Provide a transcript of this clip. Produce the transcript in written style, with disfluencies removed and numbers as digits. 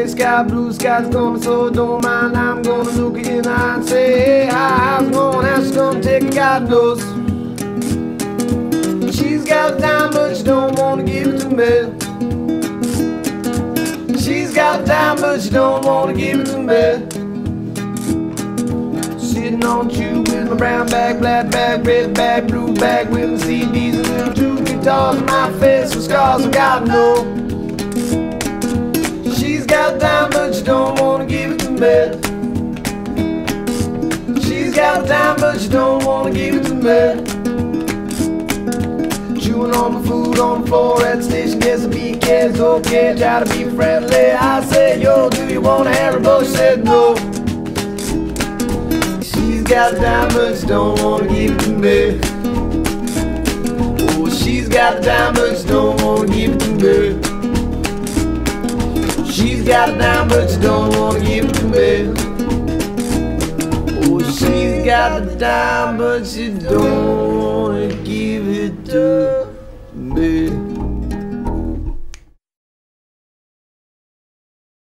sky, blue skies coming, so don't mind. I'm gonna look her in the eye and say, hey, how's it going? How's she gonna take it? God knows. She's got a dime, but she don't wanna give it to me. She's got a dime, but she don't wanna give it to me. Sitting on a tube with my brown bag, black bag, red bag, blue bag, with my CDs and little two guitars in my face with scars. I gotta know. She's got a dime, but she don't wanna give it to me. She's got a dime, but she don't wanna give it to me. Chewing on my food on the floor at the station, guess I'll be kids, okay, try to be friendly. I said, yo, do you want a Haribo? She said no. She's got a dime, but she don't wanna give it to me. Oh, she's got a dime, but she don't wanna give it to me. She's got a dime, but she don't wanna give it to me. Oh, she's got a dime, but she don't wanna give it to me.